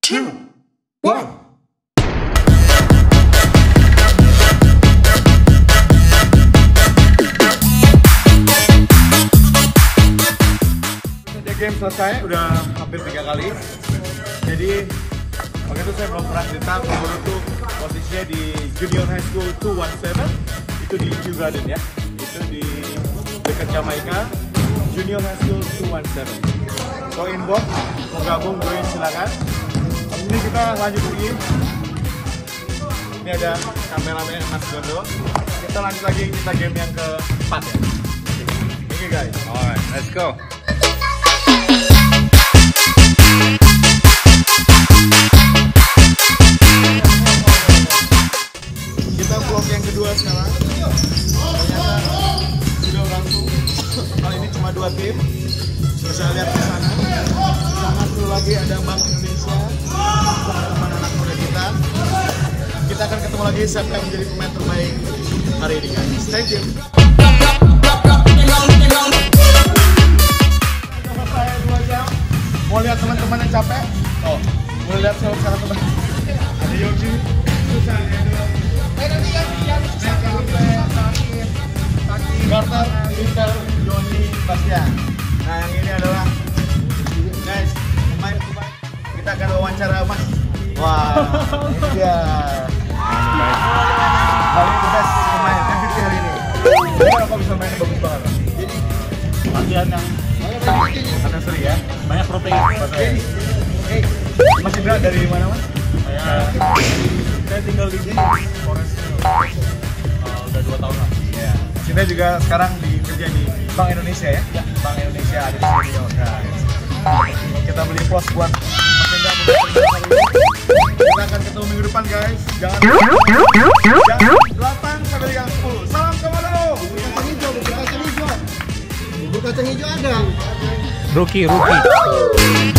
2, 1. Game selesai, udah hampir 3 kali. Jadi waktu itu saya belum pernah cerita, Komodo tuh posisinya di Junior High School 217. Itu di Kew Garden ya. Itu di dekat Jamaica. Junior High School 217. So inbox, mau gabung join silakan. Ini kita lanjut lagi. Ini ada kameramen Mas Gondo. Kita lanjut lagi, kita game yang keempat ya. Oke guys. Alright, let's go. Kita vlog yang kedua sekarang. Ternyata sudah berlangsung. Kali ini cuma 2 tim. Bisa lihat di sana. Sama satu lagi ada Bank Indonesia. Teman-teman anak muda kita. Kita akan ketemu lagi siapa yang menjadi pemain terbaik hari ini guys. Stay tune. Selesai 2 jam. Mau lihat teman-teman yang capek? Oh, mau lihat salah teman. Ada Yogi. Susah ya. Garter, Winter, Joni, Bastian. Nah yang ini adalah guys, pemain. Kita akan wawancara Mas. Wah, ini dia. Kali ini best pemain MVP hari ini. Kenapa bisa mainnya bagus banget? Latihan yang seri ya. Banyak protein. Mas Indra dari mana Mas? Saya tinggal di sini, Forest udah 2 tahun lah. Ya. Cinta juga sekarang kerja di Bank Indonesia ya? Ya. Bank Indonesia ada di sini. Kita beli plos buat Mas Indra. Kita akan ketemu minggu depan guys. Jangan jam 8 sampai jam 10. Salam Komodo. Bubur kacang hijau ada. Rookie.